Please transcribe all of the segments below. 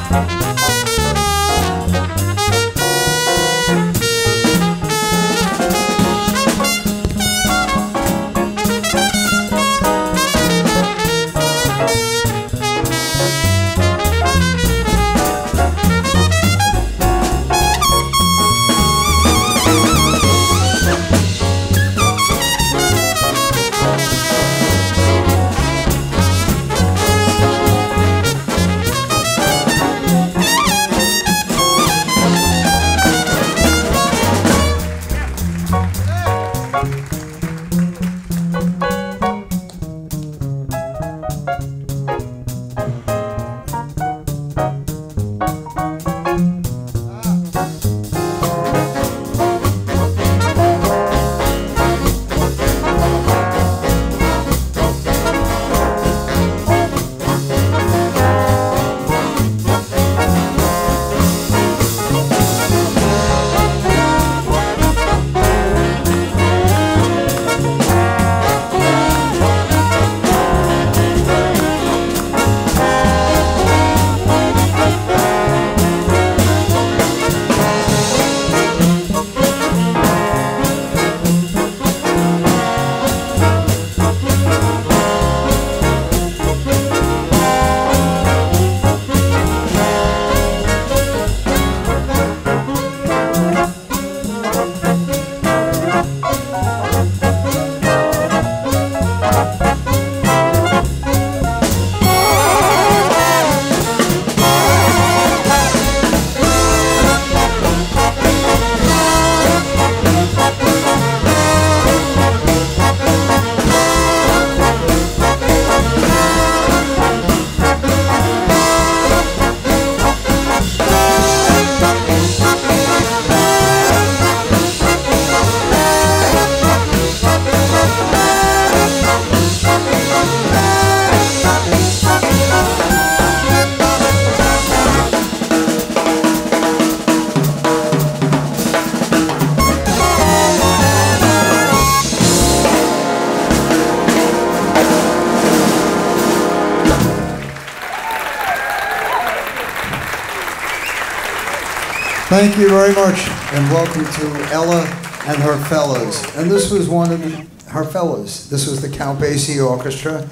Thank you very much, and welcome to Ella and her fellows. And this was one of her fellows. This was the Count Basie Orchestra,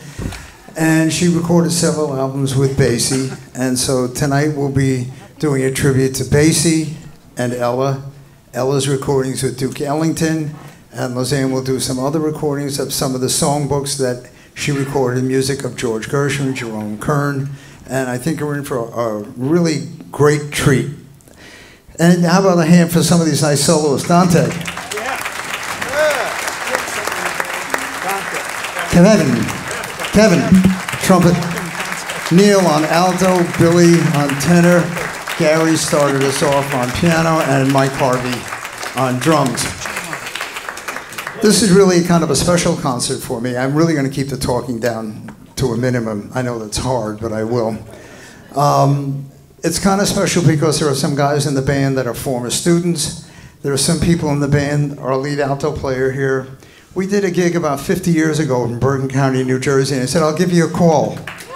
and she recorded several albums with Basie. And so tonight we'll be doing a tribute to Basie and Ella. Ella's recordings with Duke Ellington, and Lausanne will do some other recordings of some of the songbooks that she recorded, music of George Gershwin, Jerome Kern, and I think we're in for a really great treat. And how about a hand for some of these nice soloists? Dante. Yeah. Kevin, trumpet. Neil on alto, Billy on tenor. Gary started us off on piano, and Mike Harvey on drums. This is really kind of a special concert for me. I'm really going to keep the talking down to a minimum. I know that's hard, but I will. It's kind of special because there are some guys in the band that are former students. There are some people in the band, our lead alto player here. We did a gig about 50 years ago in Bergen County, New Jersey, and I said, I'll give you a call.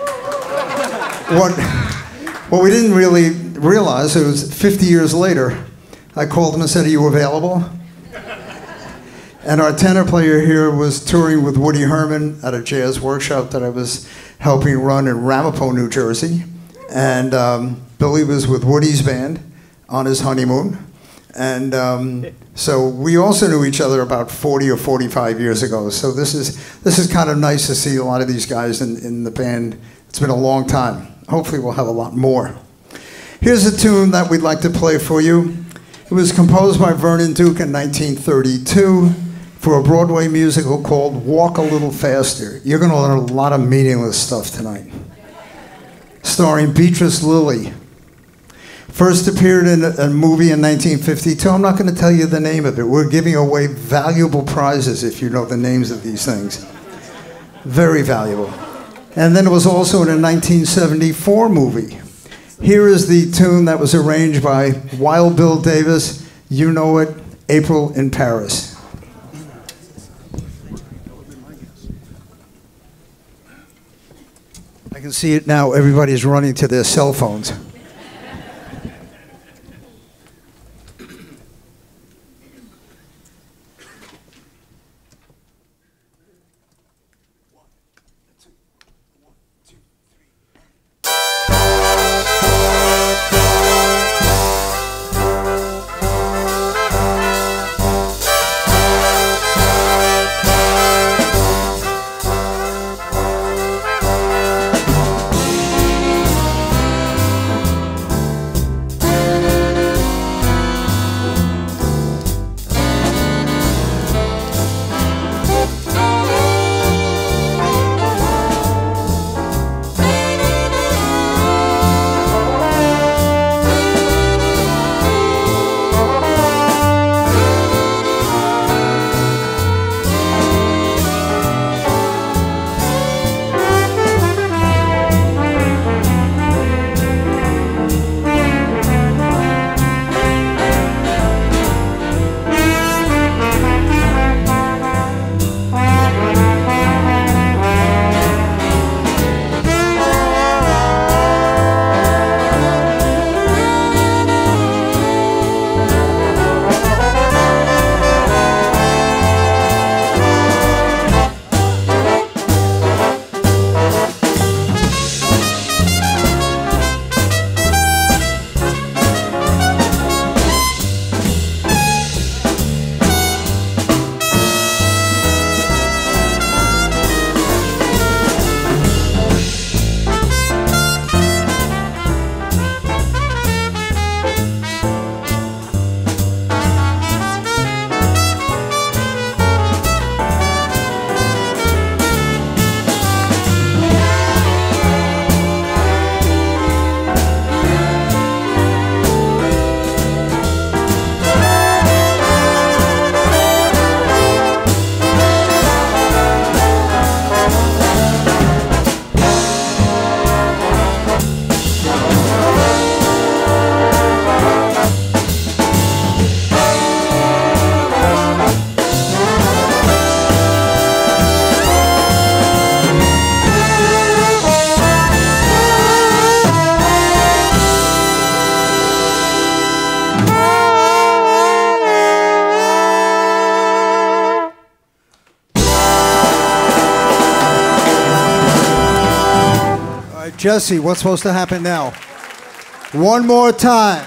What we didn't really realize, it was 50 years later, I called him and said, are you available? And our tenor player here was touring with Woody Herman at a jazz workshop that I was helping run in Ramapo, New Jersey. And Billy was with Woody's band on his honeymoon. And so we also knew each other about 40 or 45 years ago. So this is kind of nice to see a lot of these guys in the band. It's been a long time. Hopefully we'll have a lot more. Here's a tune that we'd like to play for you. It was composed by Vernon Duke in 1932 for a Broadway musical called Walk a Little Faster. You're going to learn a lot of meaningless stuff tonight. Starring Beatrice Lillie. First appeared in a movie in 1952. I'm not going to tell you the name of it. We're giving away valuable prizes if you know the names of these things. Very valuable. And then it was also in a 1974 movie. Here is the tune that was arranged by Wild Bill Davis. You know it, April in Paris. I can see it now. Everybody's running to their cell phones. Jesse, what's supposed to happen now? One more time.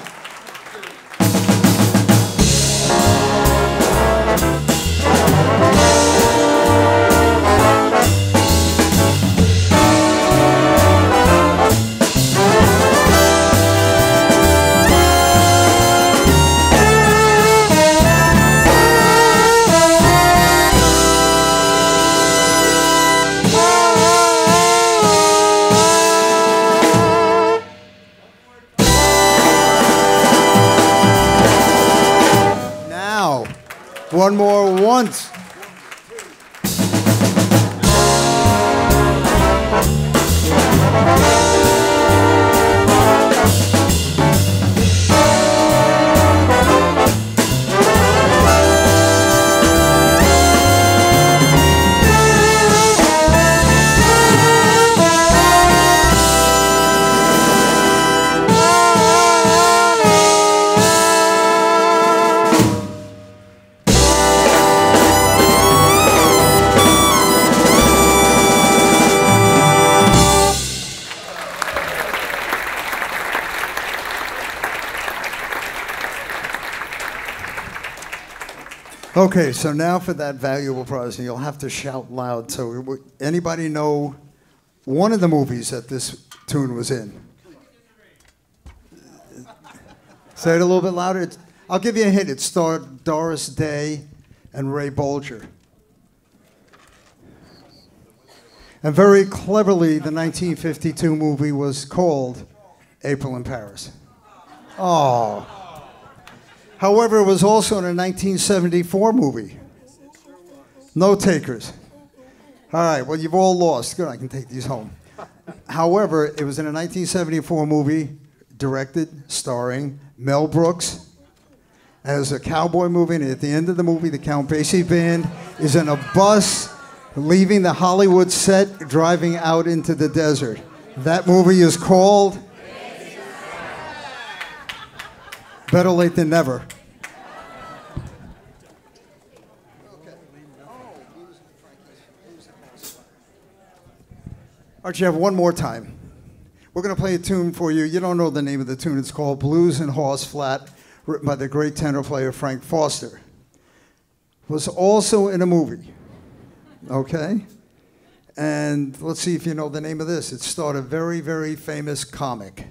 One more once. Okay, so now for that valuable prize, and you'll have to shout loud. So anybody know one of the movies that this tune was in? Say it a little bit louder. I'll give you a hint. It starred Doris Day and Ray Bolger. And very cleverly, the 1952 movie was called April in Paris. Oh. However, it was also in a 1974 movie. No takers. All right, well, you've all lost. Good, I can take these home. However, it was in a 1974 movie directed, starring Mel Brooks. And it was a cowboy movie, and at the end of the movie, the Count Basie Band is in a bus leaving the Hollywood set, driving out into the desert. That movie is called Better Late Than Never. All right, you have one more time. We're going to play a tune for you. You don't know the name of the tune. It's called Blues in Horse Flat, written by the great tenor player Frank Foster. Was also in a movie, okay? And let's see if you know the name of this. It starred a very, very famous comic.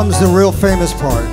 comes the real famous part.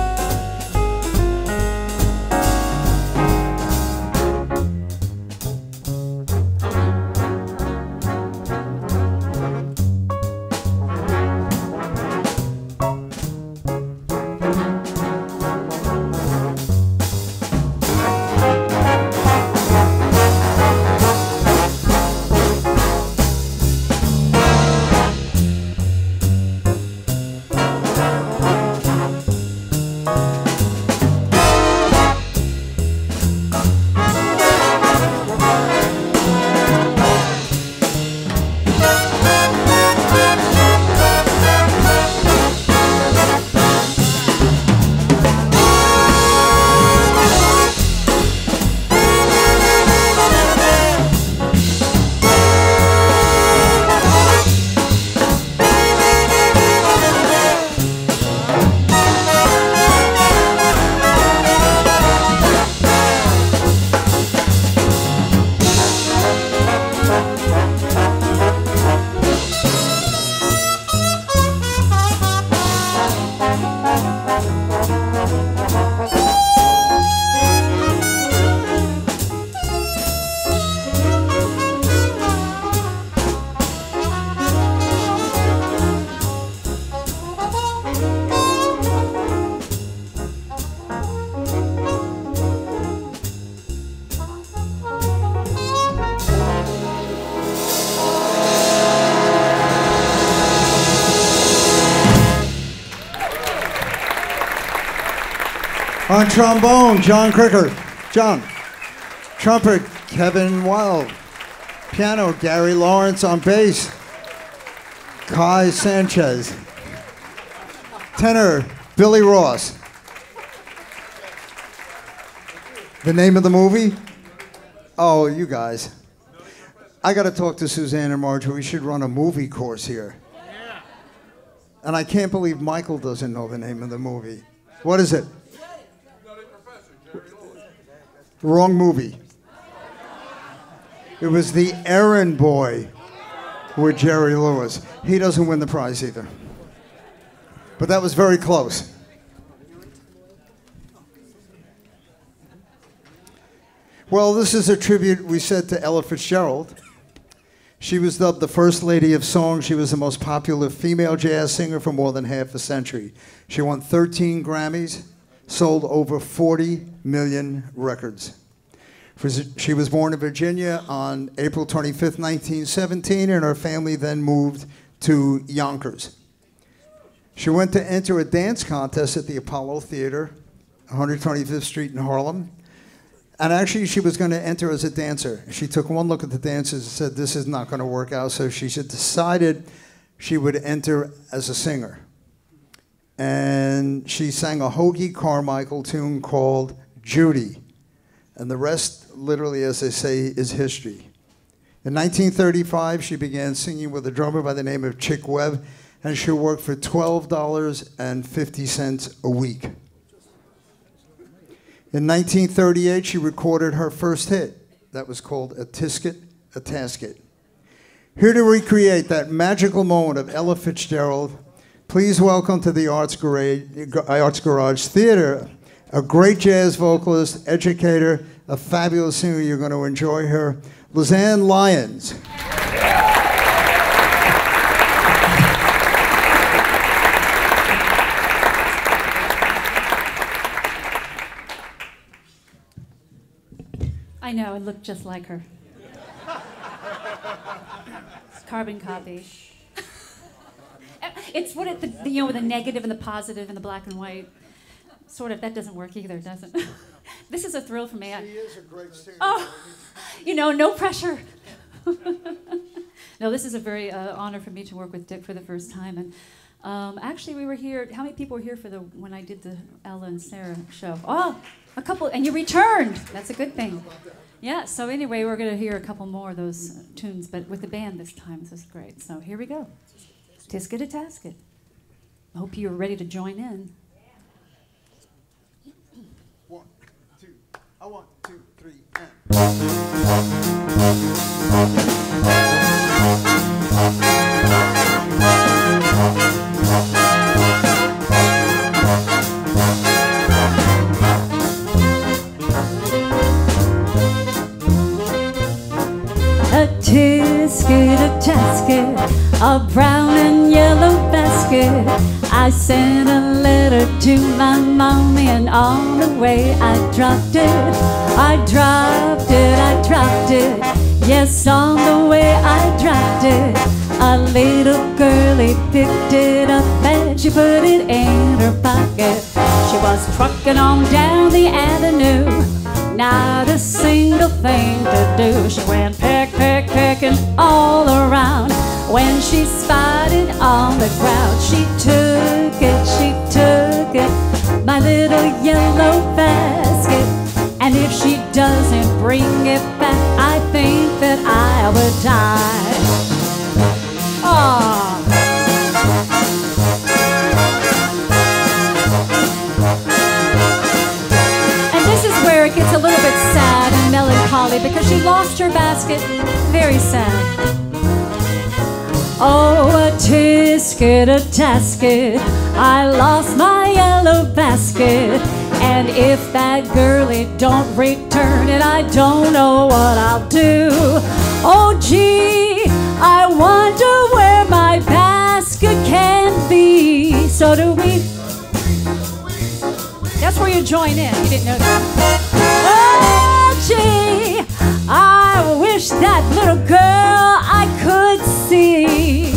On trombone, John Cricker. John. Trumpet, Kevin Wild. Piano, Gary Lawrence. On bass, Kai Sanchez. Tenor, Billy Ross. The name of the movie? Oh, you guys. I got to talk to Suzanne and Marjorie. We should run a movie course here. And I can't believe Michael doesn't know the name of the movie. What is it? Wrong movie. It was The Errand Boy with Jerry Lewis. He doesn't win the prize either. But that was very close. Well, this is a tribute we said to Ella Fitzgerald. She was dubbed the First Lady of Song. She was the most popular female jazz singer for more than half a century. She won 13 Grammys, sold over 40 million records. She was born in Virginia on April 25th, 1917, and her family then moved to Yonkers. She went to enter a dance contest at the Apollo Theater, 125th Street in Harlem. And actually, she was going to enter as a dancer. She took one look at the dancers and said, this is not going to work out. So she decided she would enter as a singer. And she sang a Hoagy Carmichael tune called Judy. And the rest, literally, as they say, is history. In 1935, she began singing with a drummer by the name of Chick Webb, and she worked for $12.50 a week. In 1938, she recorded her first hit. That was called A Tisket, a Tasket. Here to recreate that magical moment of Ella Fitzgerald, please welcome to the Arts Garage Theater a great jazz vocalist, educator, a fabulous singer. You're going to enjoy her, Lizanne Lyons. I know, I look just like her. It's carbon copy. It's what it, you know, with the negative and the positive and the black and white. Sort of, that doesn't work either, does it? This is a thrill for me. She is a great singer. Oh, you know, no pressure. No, this is a very honor for me to work with Dick for the first time. And actually, we were here. How many people were here for when I did the Ella and Sarah show? Oh, a couple, and you returned. That's a good thing. Yeah. So anyway, we're going to hear a couple more of those tunes, but with the band this time. This is great. So here we go. Tisket a Tasket. I hope you're ready to join in. 1, 2, 1, 2, 3, and. a tisket, a tasket, a brown and yellow basket. I sent a letter to my mommy, and on the way I dropped it. I dropped it, I dropped it. Yes, on the way I dropped it. A little girlie picked it up and she put it in her pocket. She was trucking on down the avenue, not a single thing to do. She went peck, peck, pecking all around. When she spotted on the ground, she took it, my little yellow basket. And if she doesn't bring it back, I think that I would die. Aww. And this is where it gets a little bit sad and melancholy because she lost her basket. Very sad. Oh, a tisket, a tasket, I lost my yellow basket. And if that girlie don't return it, I don't know what I'll do. Oh, gee, I wonder where my basket can be. So do we? That's where you join in. You didn't know that. Oh, gee, I wish that little girl I could see.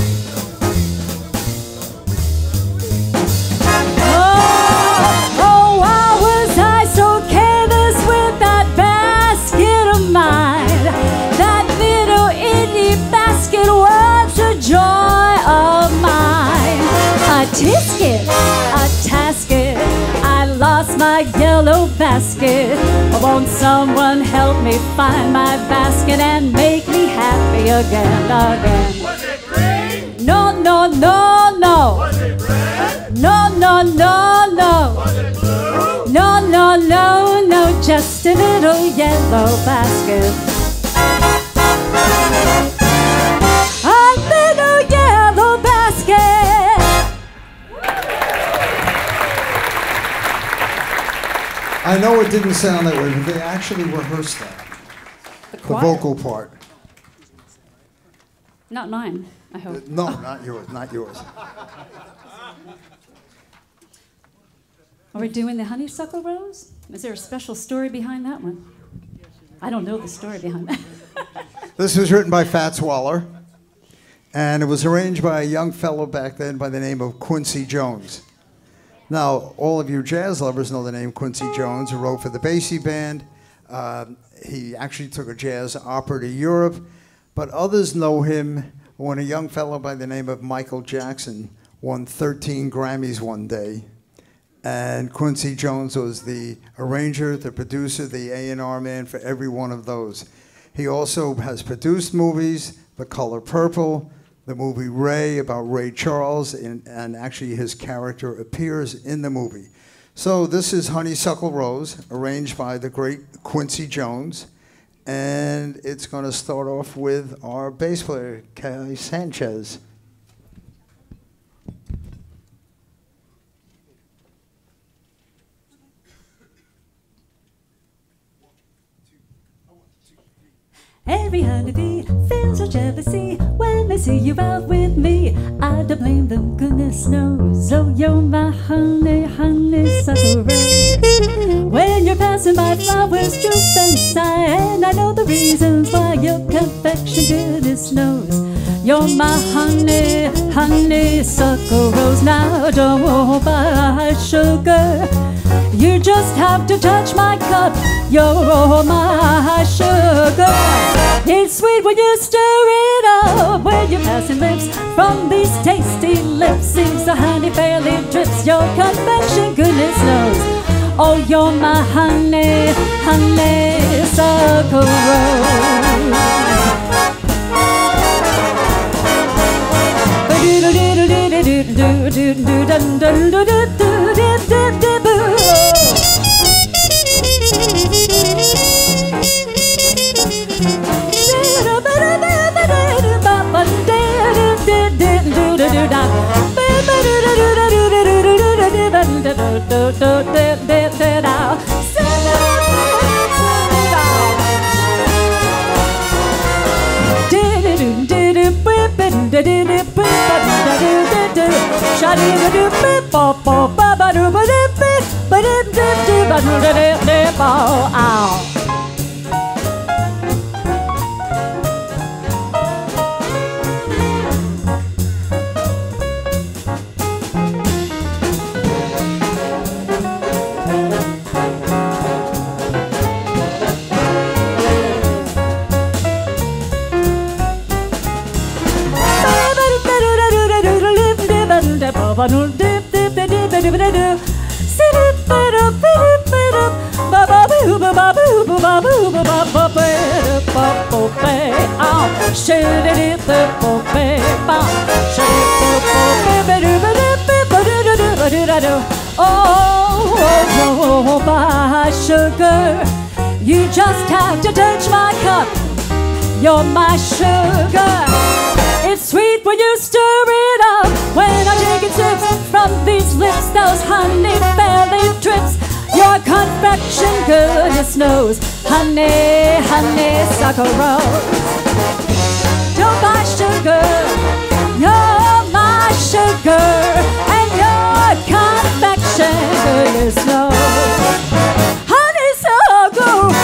Oh, why was I so careless with that basket of mine? That little itty basket was a joy of mine. A tisket, a tasket, I lost my yellow basket. Won't someone help me find my basket and make me happy again, again? Was it green? No, no, no, no. Was it red? No, no, no, no. Was it blue? No, no, no, no, just a little yellow basket. A little yellow basket. I know it didn't sound that way, but they actually rehearsed that, the vocal part. Not mine, I hope. No, not yours, not yours. Are we doing the honeysuckle rose? Is there a special story behind that one? I don't know the story behind that. This was written by Fats Waller, and it was arranged by a young fellow back then by the name of Quincy Jones. Now, all of you jazz lovers know the name Quincy Jones, who wrote for the Basie Band. He actually took a jazz opera to Europe, but others know him when a young fellow by the name of Michael Jackson won 13 Grammys one day. And Quincy Jones was the arranger, the producer, the A&R man for every one of those. He also has produced movies, The Color Purple, the movie Ray about Ray Charles, and actually his character appears in the movie. So this is Honeysuckle Rose, arranged by the great Quincy Jones, and it's going to start off with our bass player, Kai Sanchez. Every honeybee feels a jealousy when they see you out with me. I don't blame them, goodness knows. Oh, you're my honey, honeysuckle rose. When you're passing by, flowers droop and sigh, and I know the reasons why your confection, goodness knows. You're my honey, honeysuckle rose. Now don't buy sugar, you just have to touch my cup. You're my sugar. It's sweet when you stir it up, when you're passing lips from these tasty lips. Seems the honey fairly drips. Your confection, goodness knows. Oh, you're my honey, honeysuckle Oh, my sugar, you just have to touch my cup. You're my sugar. It's sweet when you stir it up. When I take sips from these lips, those honey belly drips. Your confection goodness knows, honey, honeysuckle. You're my sugar, you're my sugar, and your confection goodness knows, honeysuckle.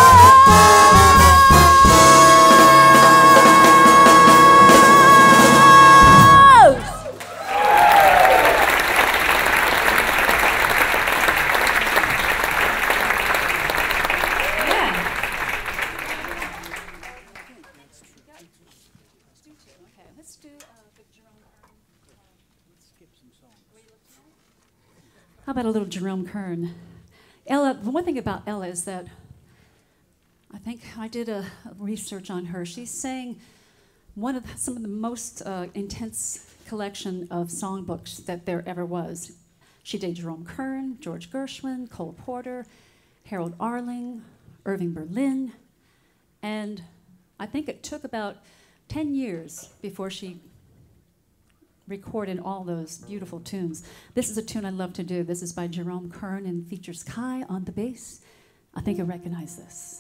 How about a little Jerome Kern? Ella, the one thing about Ella is that I think I did a research on her. She sang some of the most intense collection of songbooks that there ever was. She did Jerome Kern, George Gershwin, Cole Porter, Harold Arling, Irving Berlin, and I think it took about 10 years before she recorded all those beautiful tunes. This is a tune I love to do. This is by Jerome Kern and features Kai on the bass. I think you'll recognize this.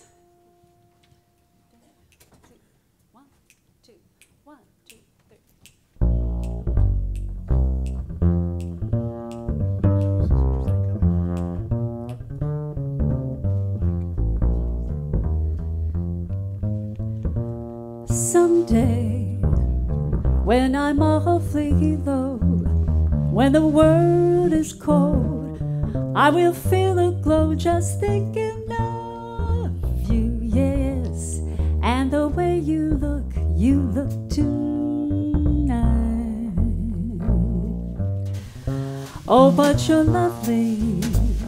1, 2, 1, 2, 3. Someday, when I'm awfully low, when the world is cold, I will feel a glow just thinking of you, yes, and the way you look tonight. Oh, but you're lovely,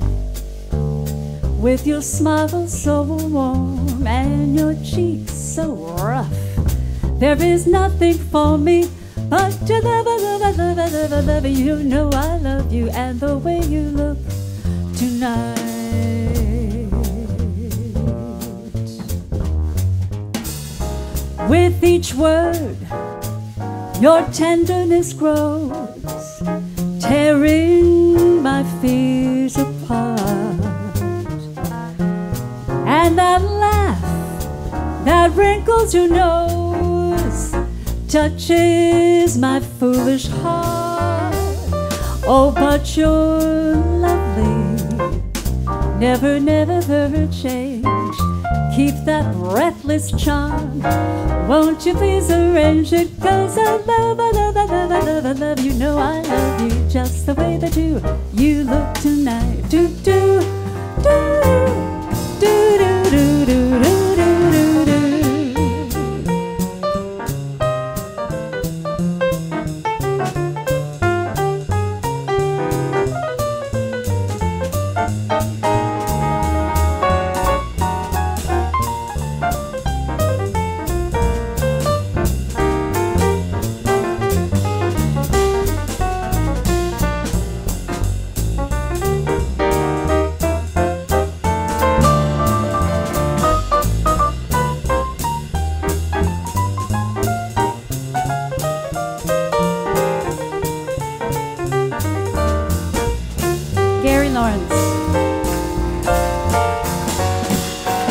with your smile so warm and your cheeks so rough. There is nothing for me but to love, love you. You know I love you, and the way you look tonight. With each word, your tenderness grows, tearing my fears apart. And that laugh that wrinkles your nose touches my foolish heart. Oh, but you're lovely, never, never change. Keep that breathless charm. Won't you please arrange it? 'Cause I love, I love, I love, I love, I love you. Know I love you just the way that you look tonight. Do do do do do do do do.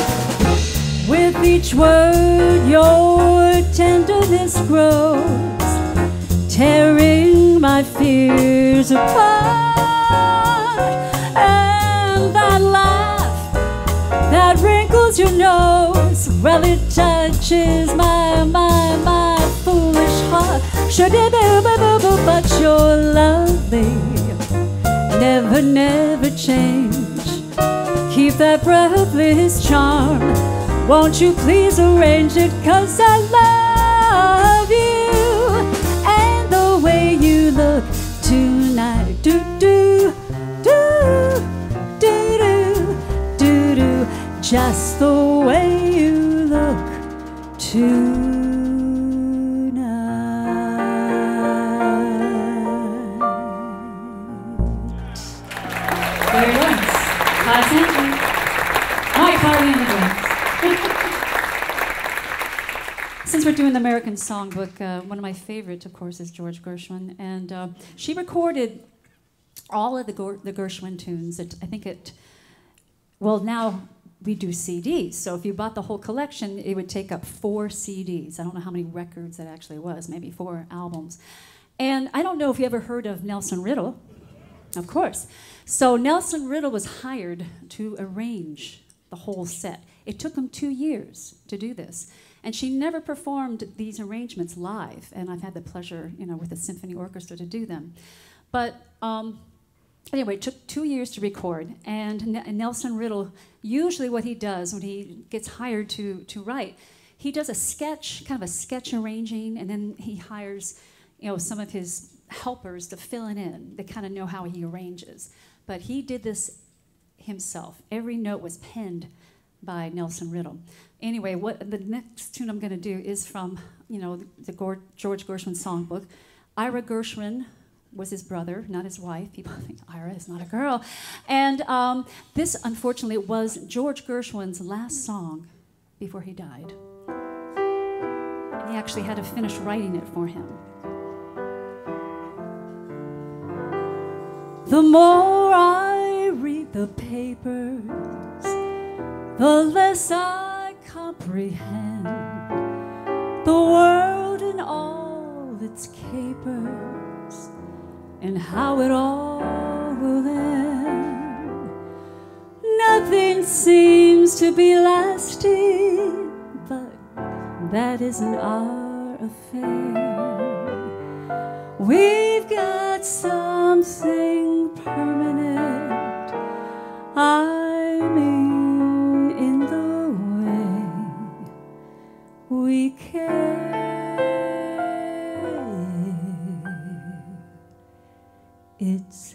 With each word, your tenderness grows, tearing my fears apart. And that laugh that wrinkles your nose, well, it touches my foolish heart. But you're lovely, never, never change. Keep that breathless charm. Won't you please arrange it? 'Cause I love you and the way you look tonight. Do do do do do do do. Just the way you look tonight. There he was, Todd Sanchez, Mike Harvey and the Drums. Since we're doing the American Songbook, one of my favorites, of course, is George Gershwin, and she recorded all of the Gershwin tunes. Well, now we do CDs, so if you bought the whole collection, it would take up 4 CDs. I don't know how many records that actually was, maybe 4 albums. And I don't know if you ever heard of Nelson Riddle. Of course. So Nelson Riddle was hired to arrange the whole set. It took him 2 years to do this. And she never performed these arrangements live. And I've had the pleasure, with the symphony orchestra to do them. But anyway, it took 2 years to record. And Nelson Riddle, usually what he does when he gets hired to write, he does a sketch, kind of a sketch arranging, and then he hires, some of his helpers to fill it in. They kind of know how he arranges. But he did this himself. Every note was penned by Nelson Riddle. Anyway, what the next tune I'm going to do is from, the George Gershwin songbook. Ira Gershwin was his brother, not his wife. People think Ira is not a girl. And this, unfortunately, was George Gershwin's last song before he died. And he actually had to finish writing it for him. The more I read the papers, the less I comprehend the world and all its capers, and how it all will end. Nothing seems to be lasting, but that isn't our affair. We've got something permanent, I mean in the way we care. It's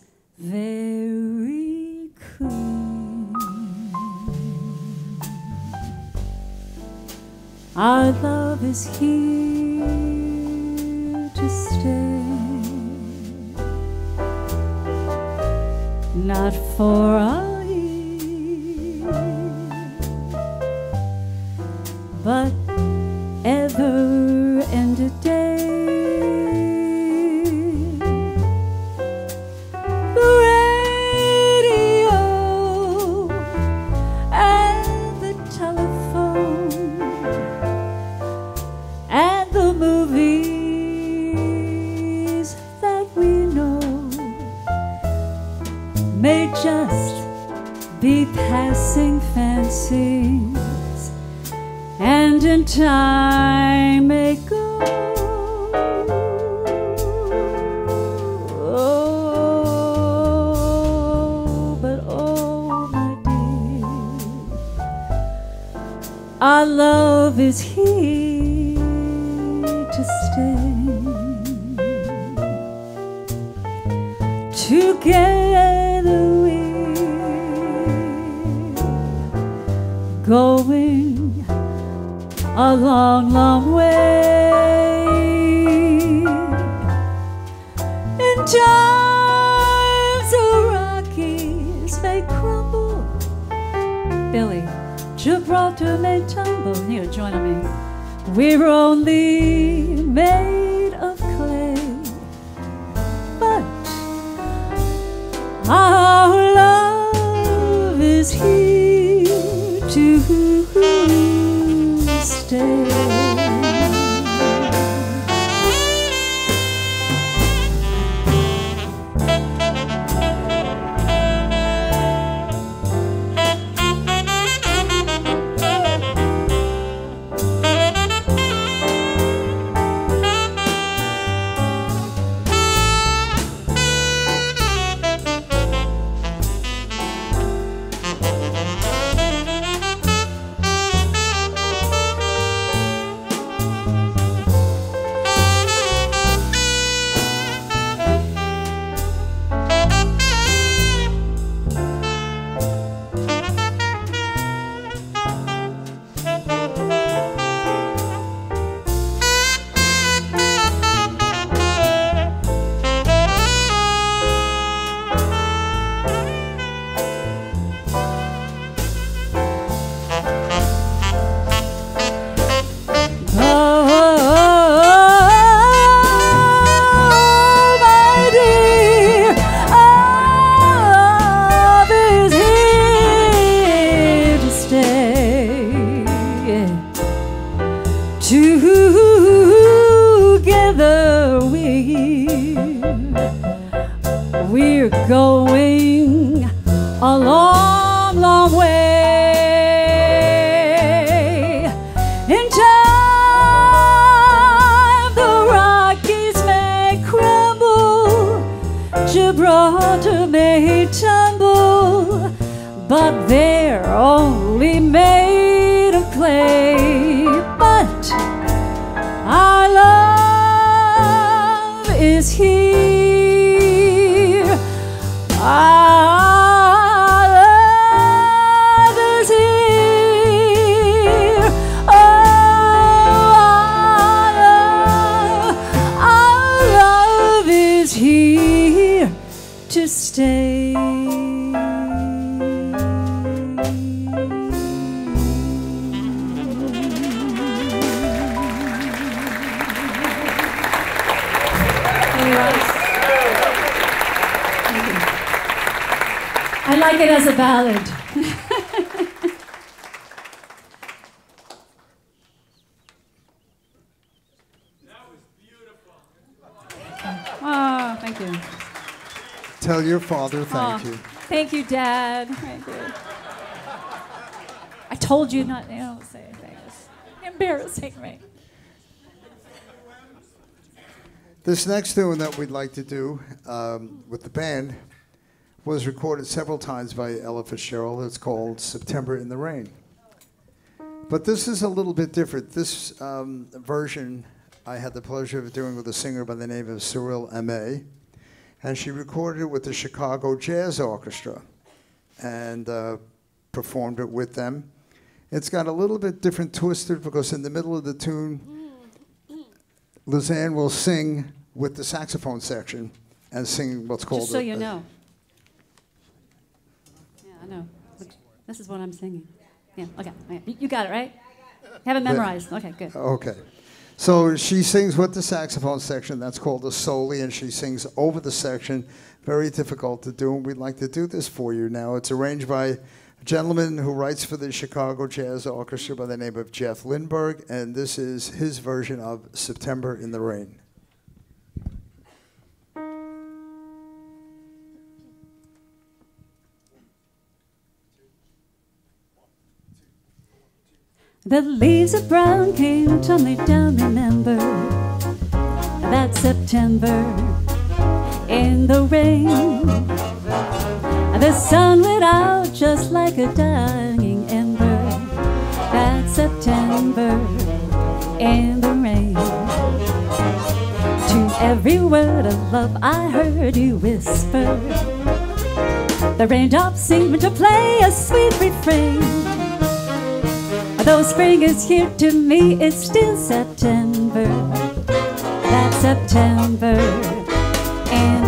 very cool. Our love is here to stay. Not for a year, but ever and a day. The radio and the telephone and the movies that we know may just be passing fancies, and in time may go. Oh, but oh, my dear, our love is here to stay. Together going a long, long way. In times the rockies may crumble, Billy, Gibraltar may tumble. Here, join me. We're only made of clay, but our love is here to stay. Together we're going a long, long way. In time, the Rockies may crumble, Gibraltar may tumble, but they're only made of clay. But our love is here. Our love is here. Oh, our love is here to stay. I like it as a ballad. That was beautiful. Oh, thank you. Tell your father thank you. Thank you, Dad. Thank you. I told you not to say anything. It's embarrassing me. This next tune that we'd like to do with the band was recorded several times by Ella Fitzgerald. It's called September in the Rain. But this is a little bit different. This version I had the pleasure of doing with a singer by the name of Cyril Aimé, and she recorded it with the Chicago Jazz Orchestra and performed it with them. It's got a little bit different twisted because in the middle of the tune, Lizanne will sing with the saxophone section and sing what's called... Just so you know. Yeah, I know. Look, this is what I'm singing. Yeah, okay. You got it, right? Have it memorized. Okay, good. Okay. So she sings with the saxophone section. That's called a soli, and she sings over the section. Very difficult to do, and we'd like to do this for you now. It's arranged by a gentleman who writes for the Chicago Jazz Orchestra by the name of Jeff Lindberg, and this is his version of September in the Rain. The leaves of brown came tumbling down, remember that September in the rain. The sun went out just like a dying ember that September in the rain. To every word of love I heard you whisper, the raindrops seemed to play a sweet refrain. Though spring is here to me, it's still September. That's September. And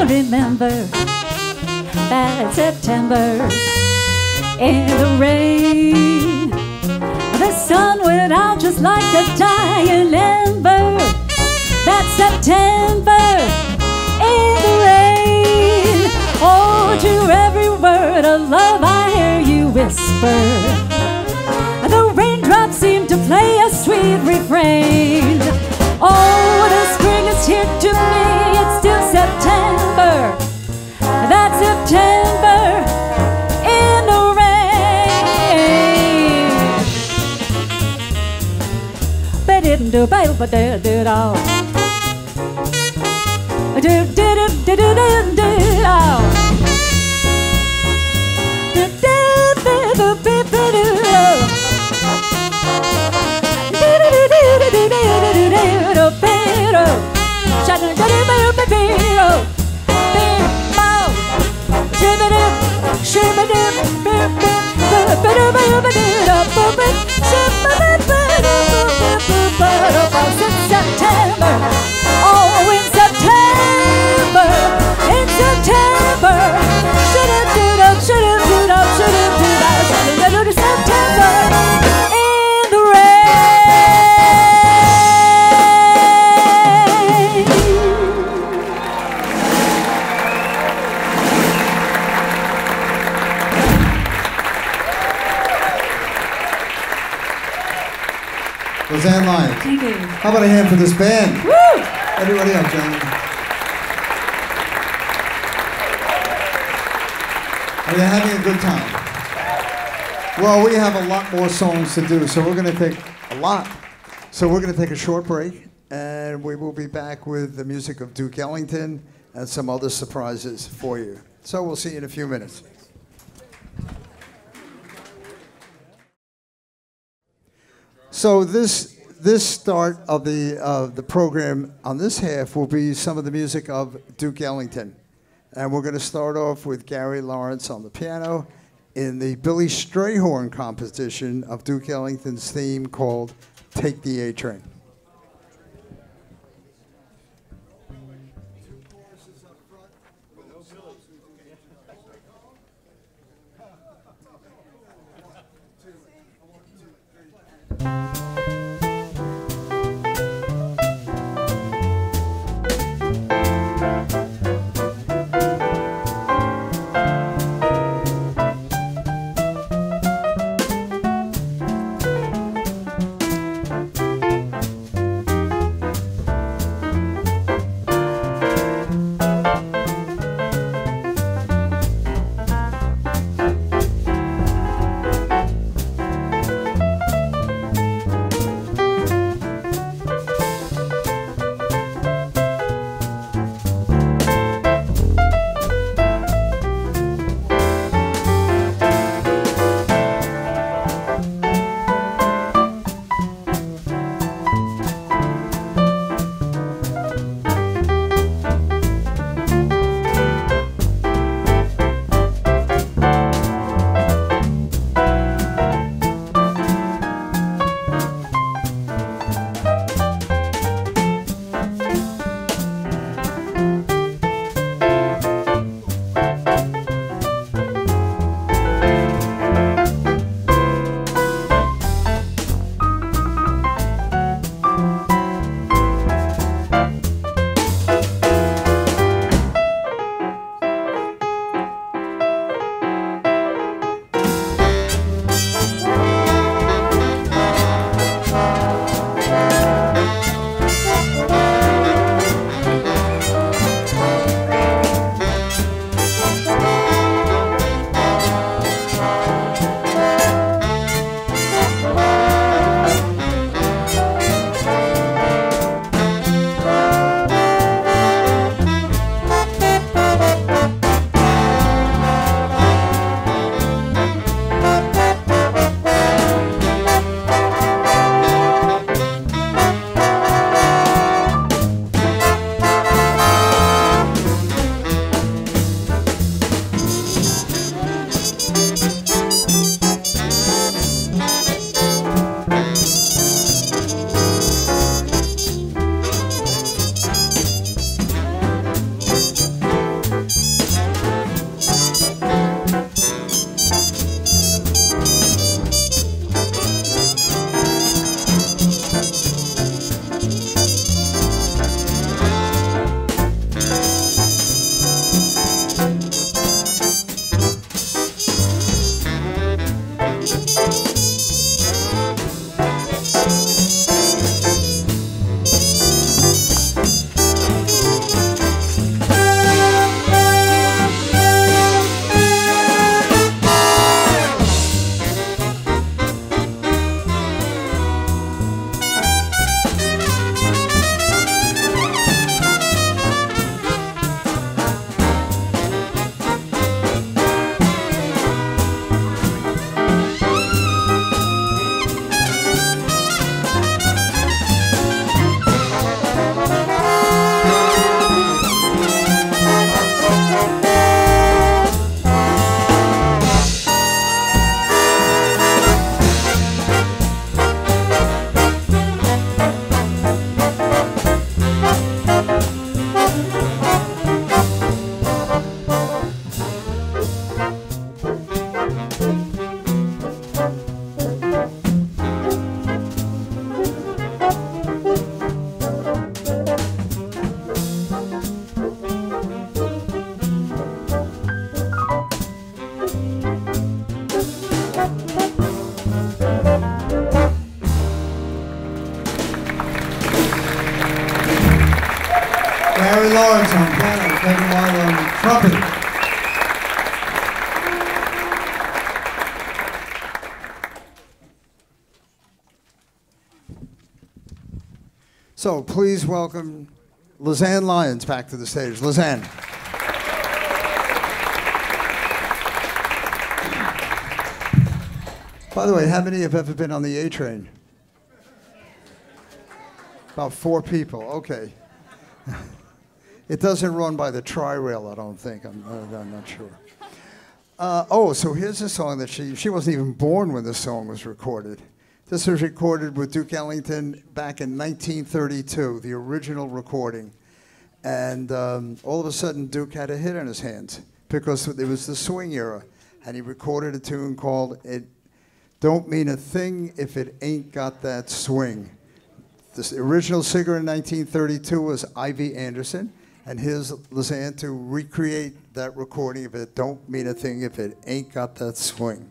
still remember that September in the rain. The sun went out just like a dying ember. That September in the rain. Oh, to every word of love I hear you whisper. The raindrops seem to play a sweet refrain. Oh, the spring is here to me, it's still September. That September in the rain. Ba-didn't-do-ba-ba-da-do-do. Do-do-do-do-do-do-do. September, oh, in September, in September, September in the rain. Roseanne Lyons. Thank you. How about a hand for this band? Woo! Everybody up, gentlemen. Are you having a good time? Well, we have a lot more songs to do, so we're going to take a lot. So we're going to take a short break, and we will be back with the music of Duke Ellington and some other surprises for you. So we'll see you in a few minutes. So this start of the program on this half will be some of the music of Duke Ellington. And we're going to start off with Gary Lawrence on the piano in the Billy Strayhorn composition of Duke Ellington's theme called Take the A Train. Larry Lawrence on piano, Kevin White on trumpet. So please welcome Lizanne Lyons back to the stage. Lizanne. By the way, how many have ever been on the A train? About 4 people, okay. It doesn't run by the Tri-Rail, I don't think. I'm not sure. So here's a song that she wasn't even born when this song was recorded. This was recorded with Duke Ellington back in 1932, the original recording. And all of a sudden, Duke had a hit on his hands because it was the swing era. And he recorded a tune called It Don't Mean a Thing If It Ain't Got That Swing. The original singer in 1932 was Ivy Anderson. And here's Lizanne to recreate that recording of It Don't Mean a Thing If It Ain't Got That Swing.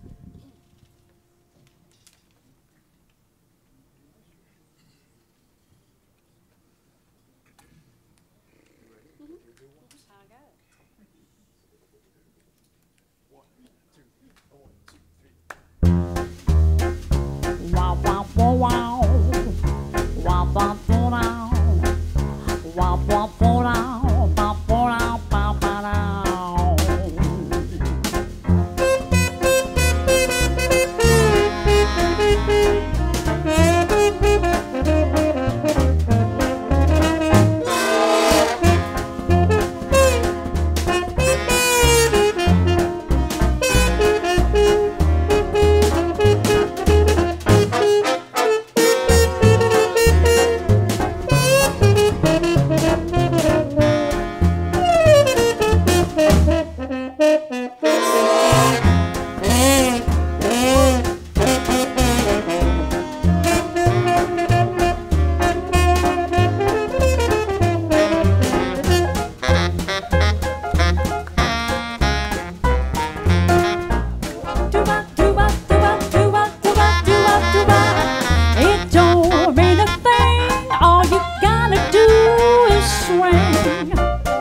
Wow, wow, wow, wow. Wow, wow, wow, wow. Wow, wow, wow, wow. Wow, wow, wow, wow. It don't mean a thing. All you gotta do is swing.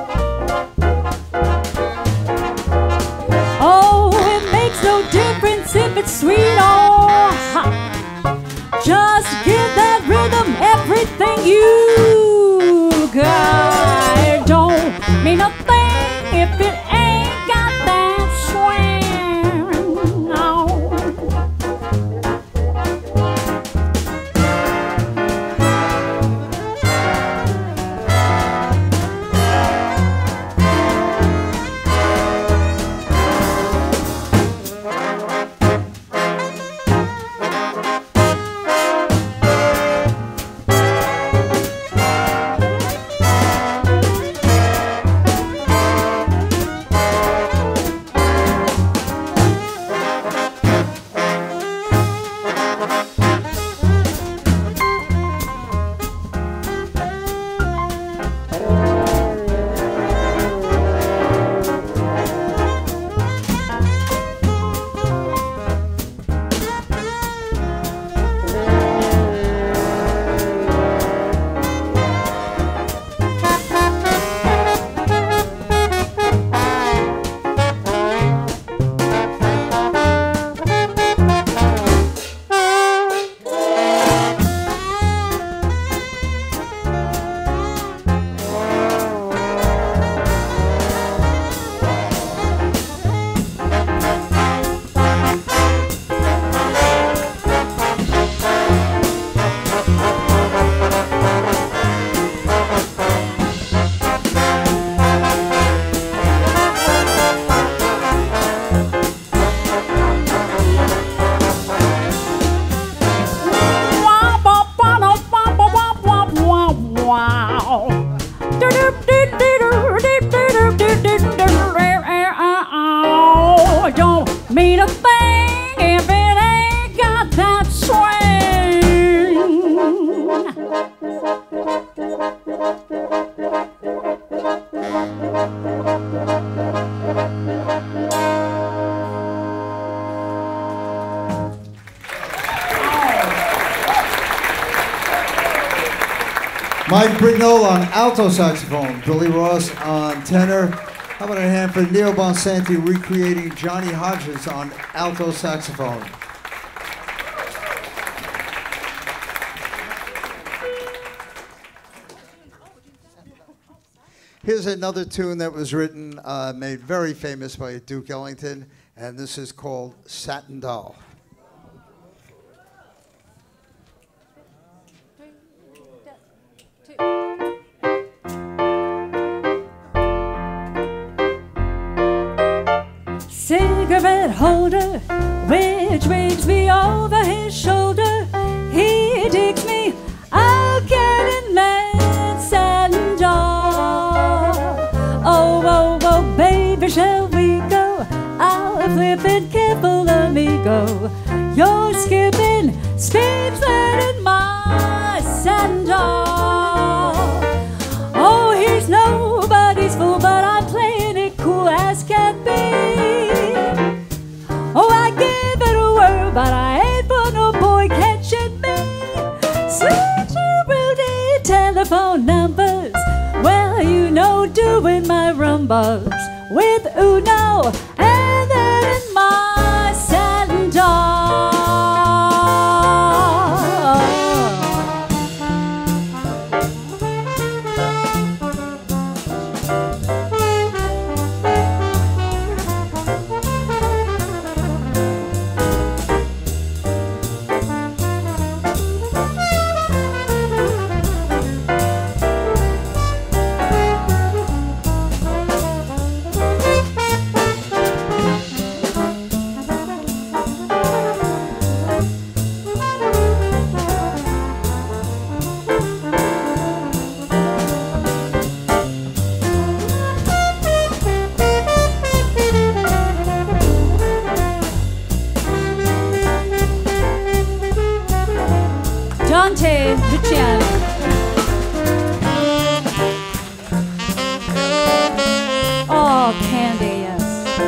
Oh, it makes no difference if it's sweet or hot. Just give that rhythm everything you got. It don't mean a thing if it ain't got that swing. No. Mike Brignola on alto saxophone, Billy Ross on tenor. How about a hand for Neil Bonsanti recreating Johnny Hodges on alto saxophone? Here's another tune that was written, made very famous by Duke Ellington, and this is called Satin Doll. Cigarette holder, which brings me over his shoulder. He takes me out getting that satin doll. Oh, oh, oh, baby, shall we go? I'll flip it, careful, amigo. You're skipping, screams that in my satin doll. Oh, he's nobody's fool, but I'm playing it cool as can be. Oh, I give it a whirl, but I ain't for no boy catching me. Switching Rudy telephone numbers. Well, you know, doing my rumbas with Uno and then in my satin doll. Dante Luciano. Oh, Candy, yes.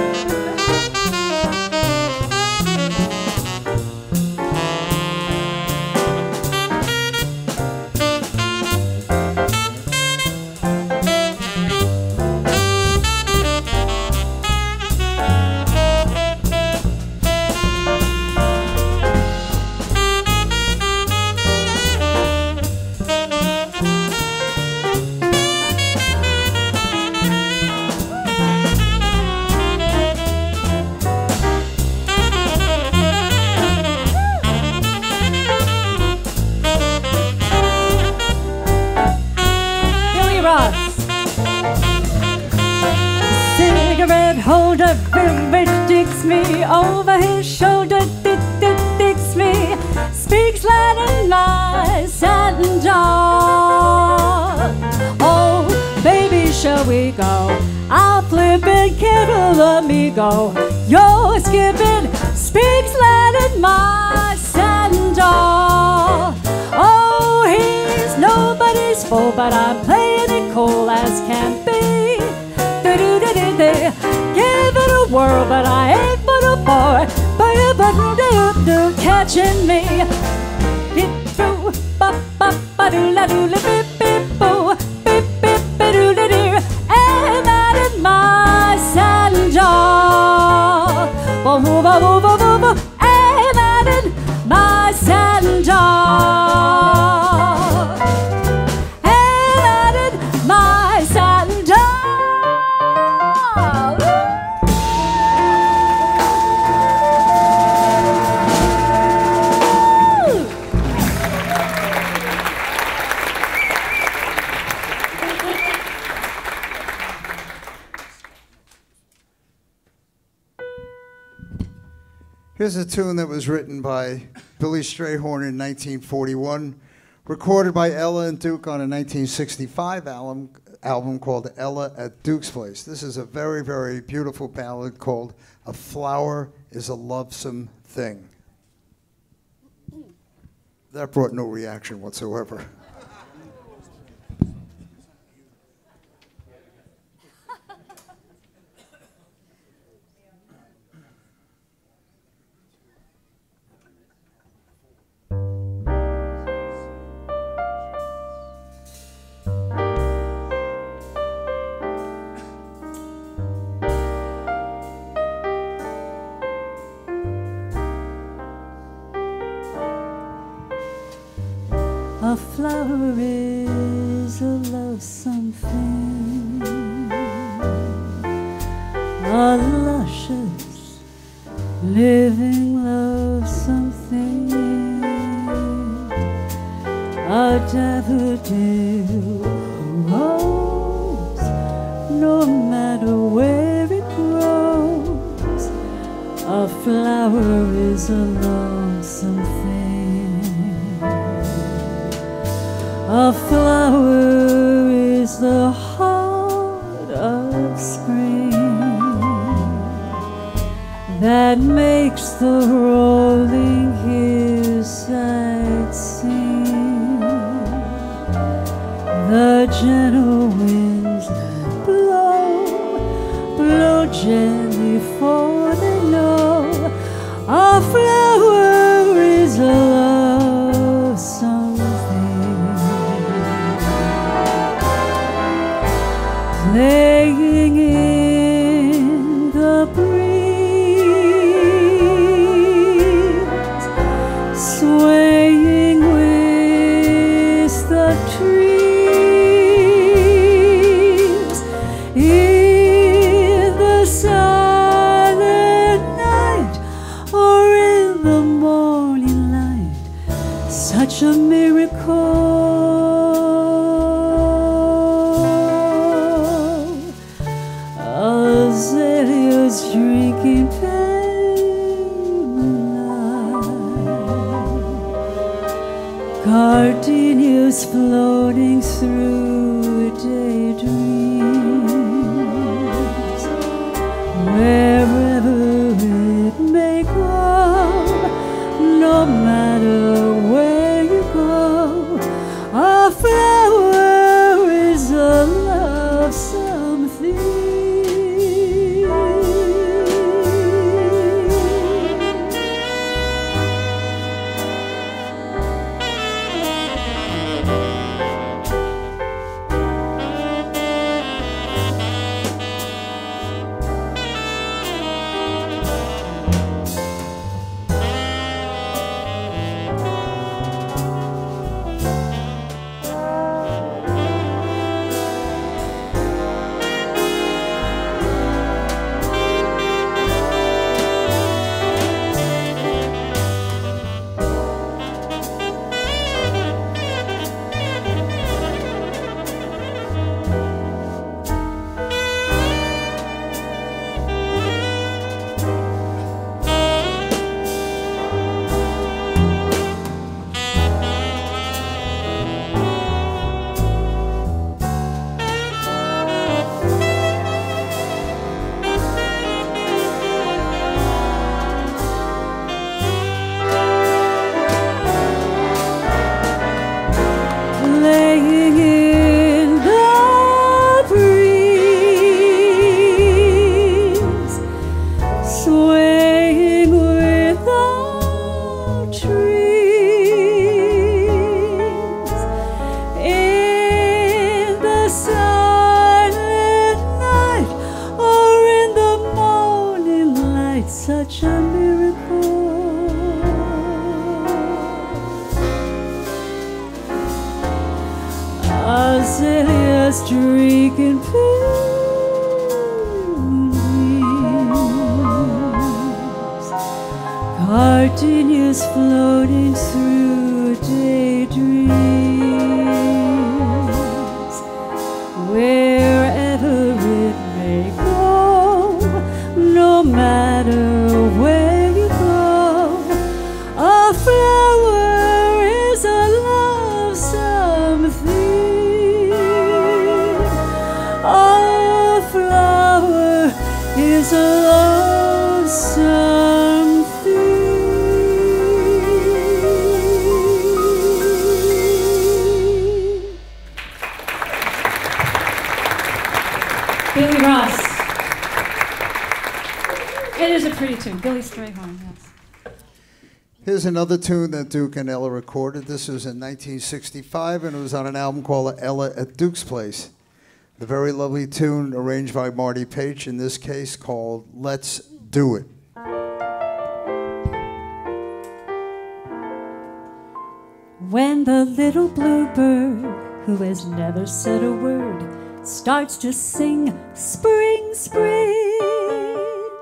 Cigarette holder, which digs me over his shoulder, digs me, speaks Latin, lies, satin doll. Oh, baby, shall we go? I'll flip it, kiddo, amigo. You're skipping, speaks Latin, my satin doll. Oh, he's nobody's fool, but I'm playing it cool as can be. Give it a whirl, but I ain't for the boy. But catching me. Bip boo, ba ba ba doo la doo la bip bip boo, bip bip ba doo la doo. And that in my satin doll. Ba boo ba boo ba boo boo. And that in my satin doll. And that in my satin doll. Here's a tune that was written by Billy Strayhorn in 1941, recorded by Ella and Duke on a 1965 album called Ella at Duke's Place. This is a very, very beautiful ballad called A Flower is a Lovesome Thing. That brought no reaction whatsoever. A flower is a loathsome thing, a luscious, living loathsome thing, a daffodil rose, no matter where it grows. A flower is a lonesome thing. A flower is the heart of spring that makes the rolling hillside sing. The gentle winds that blow gently, for they know a flower is a lonesome thing. Playing in the breeze, swaying with the trees, in the silent night or in the morning light, such a miracle. Azaleas drinking moonlight, gardenias floating through daydreams. Wherever it may go, no matter where you go, a flower is a lonesome thing. Laying in the breeze, swaying with the trees, in the silent night or in the morning light, such a miracle. Azaleas drinking pilgrims, gardenias floating through daydreams. Wherever it may go, no matter where you go, a flower is a lonesome thing. A flower is a lonesome thing. Billy Ross. It is a pretty tune. Billy Strayhorn, yes. Here's another tune that Duke and Ella recorded. This was in 1965, and it was on an album called Ella at Duke's Place. The very lovely tune arranged by Marty Page, in this case called Let's Do It. When the little bluebird, who has never said a word, starts to sing spring, spring.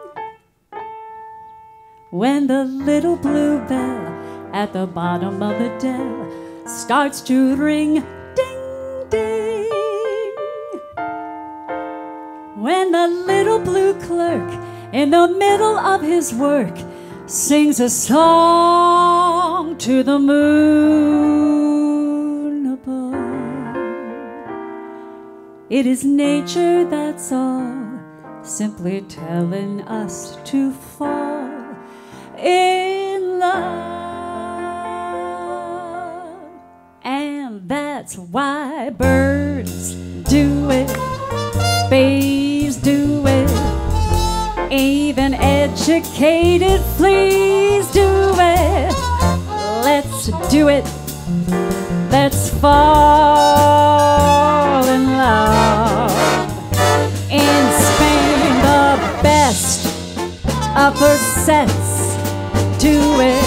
When the little bluebell at the bottom of the dell starts to ring, ding, ding. When the little blue clerk in the middle of his work sings a song to the moon above. It is nature, that's all, simply telling us to fall in love. And that's why birds do it, bees do it, even educated fleas do it. Let's do it. Let's fall in love. In Spain, the best upper sets do it.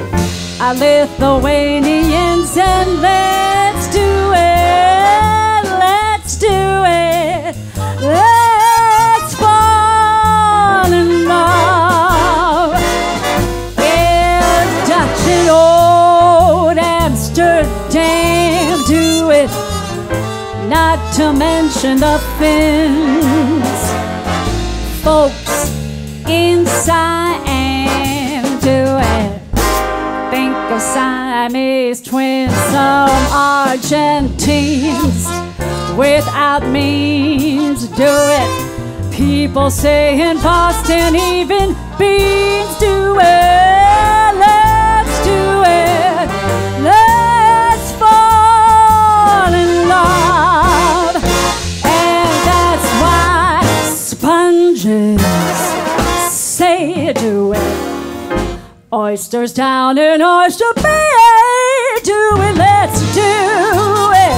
Lithuanians, and let's do it. Let's do it. Let's fall in love. Yeah, Dutch and old Amsterdam do it. Not to mention the Finns. Folks in Siam do it. Think of Siamese twins, some Argentines without means do it. People say in Boston even beans do it. Let's do it. Let's fall in love. And that's why sponges say do it. Oysters down in Oyster Bay do it. Let's do it.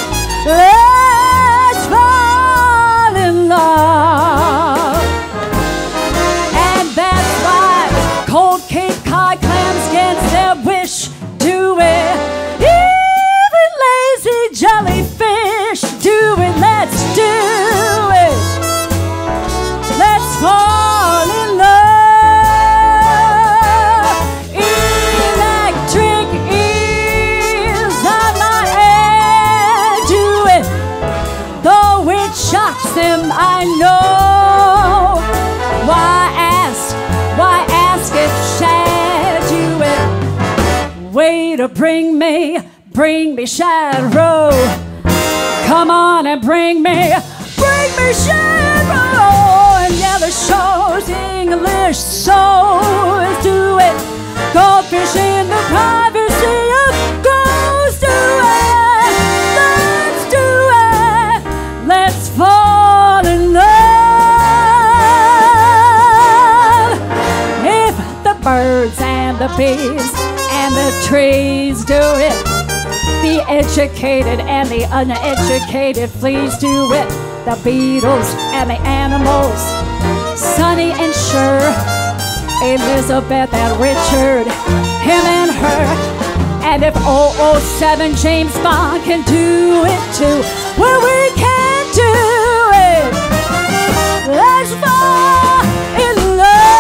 Let's fall in love. And that's why cold Cape Cod clams against their wish do it. Even lazy jellyfish do it. Let's do it. Let's fall in love. Electric eels on my head do it. Though it shocks them, I know. Why ask if Shad do it? Way to bring me Shad Row. Come on and bring me Shad Row. And yeah, the show's English souls do it. Goldfish in the privacy of ghosts do it. Let's do it. Let's fall in love. If the birds and the bees and the trees do it, the educated and the uneducated fleas do it. The beetles and the animals, Sonny and Cher, Elizabeth and Richard, him and her. And if 007 James Bond can do it too, well, we can do it. Let's fall in love.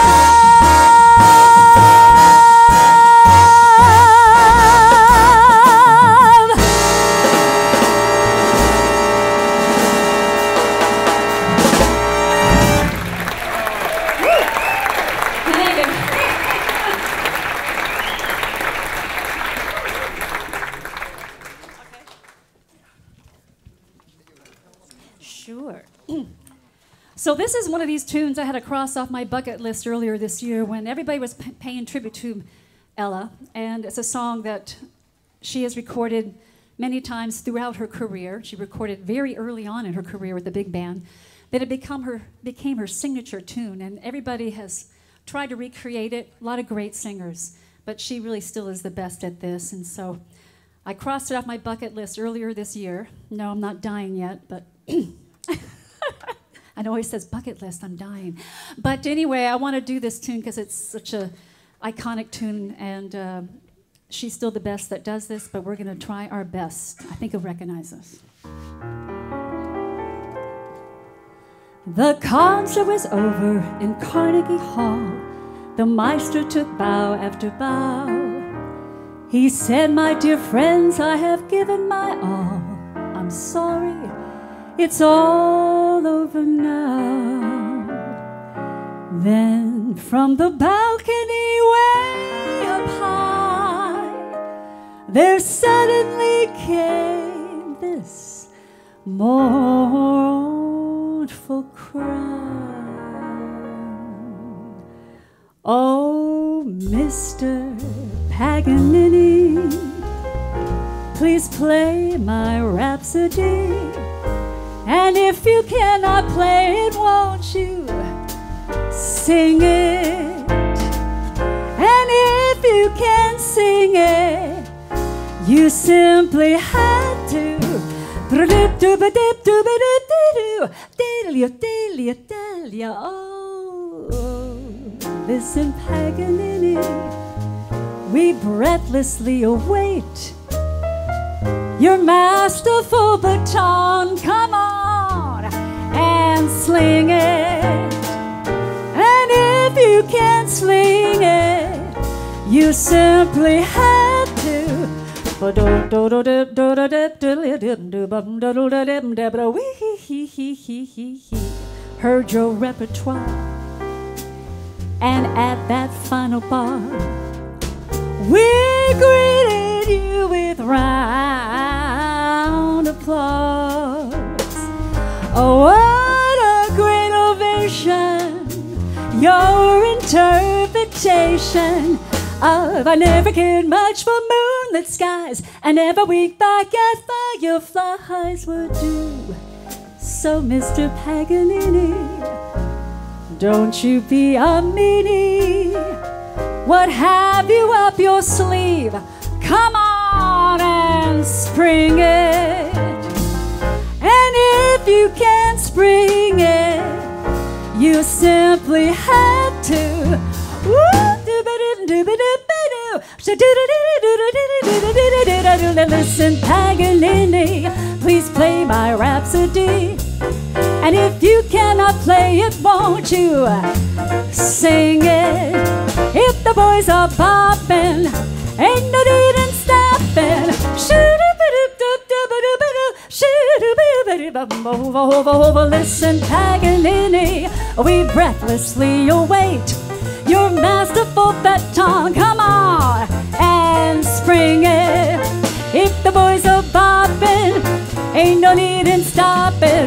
Sure. So this is one of these tunes I had to cross off my bucket list earlier this year when everybody was paying tribute to Ella, and it's a song that she has recorded many times throughout her career. She recorded very early on in her career with the big band. Then it became her signature tune, and everybody has tried to recreate it. A lot of great singers, but she really still is the best at this, and so I crossed it off my bucket list earlier this year. No, I'm not dying yet, but I know he says bucket list, I'm dying. But anyway, I want to do this tune because it's such a iconic tune, and she's still the best that does this, but we're going to try our best. I think you'll recognize us. The concert was over in Carnegie Hall. The maestro took bow after bow. He said, "My dear friends, I have given my all. I'm sorry, it's all over now." Then from the balcony way up high, there suddenly came this mournful cry. "Oh, Mr. Paganini, please play my Rhapsody. And if you cannot play it, won't you sing it? And if you can sing it, you simply had to." Oh, listen, Paganini, we breathlessly await your masterful baton. Come on and sling it. And if you can't sling it, you simply had to. Heard your repertoire, and at that final bar, we greeted you with round applause. Oh, what a great ovation! Your interpretation of "I never cared much for moonlit skies, I never winked back at fireflies" would do. So, Mr. Paganini, don't you be a meanie. What have you up your sleeve? Come on and spring it. And if you can't spring it, you simply have to. Listen, Paganini, please play my Rhapsody. And if you cannot play it, won't you sing it? If the boys are bopping, ain't no need in stopping. Listen, Paganini, we breathlessly await your masterful baton. Come on and spring it. If the boys are bopping, ain't no need in stopping. I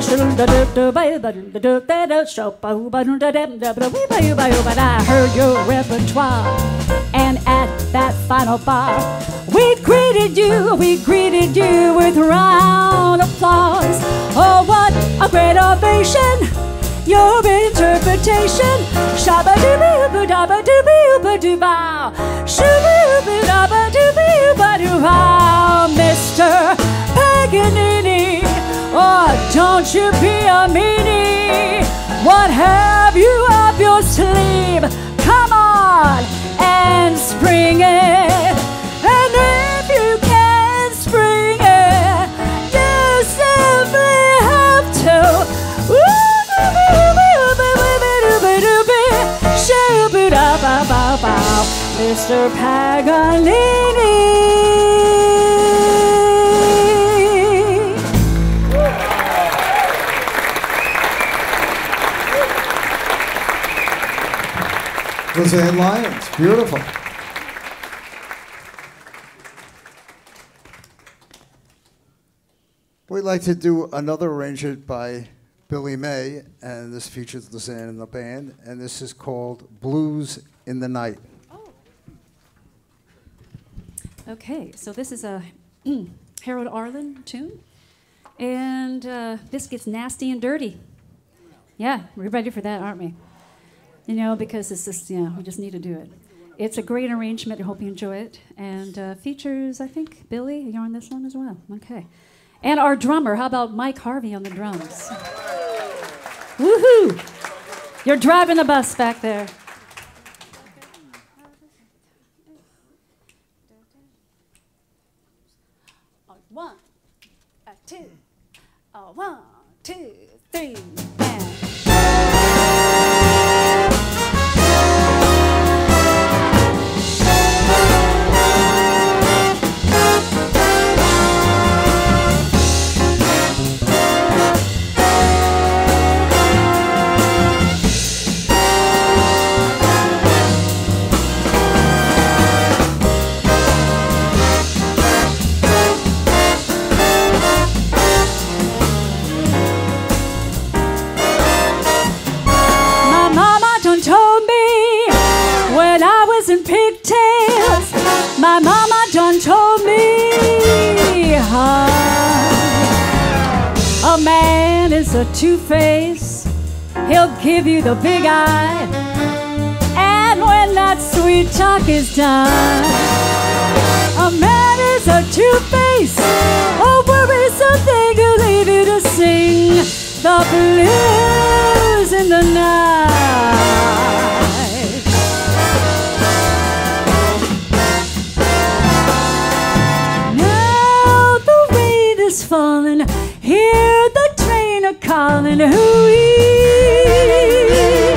heard your repertoire, and at that final bar, we greeted you with round applause. Oh, what a great ovation! Your interpretation, shabba-dooba-dooba-dabba-dooba-dooba-doo-bow, shoo-dooba-dabba-dooba-dooba-doo-bow. Mr. Paganini, oh, don't you be a meanie. What have you up your sleeve? Come on and spring it. And if you can spring it, you simply have to. Mr. Paganini. Roseanne Lyons, beautiful. We'd like to do another arrangement by Billy May, and this features Roseanne and the band, and this is called Blues in the Night. Okay, so this is a Harold Arlen tune, and this gets nasty and dirty. Yeah, we're ready for that, aren't we? You know, because it's just, yeah, we just need to do it. It's a great arrangement. I hope you enjoy it, and features, I think, Billy. You're on this one as well. Okay, and our drummer. How about Mike Harvey on the drums? Woohoo! You're driving the bus back there. 1, 2, 1, 2, 3, and. In pigtails, my mama done told me a man is a two-face. He'll give you the big eye, and when that sweet talk is done, a man is a two-face, a worrisome thing who'll leave you to sing the blues in the night. Falling, hear the train a calling, hooey.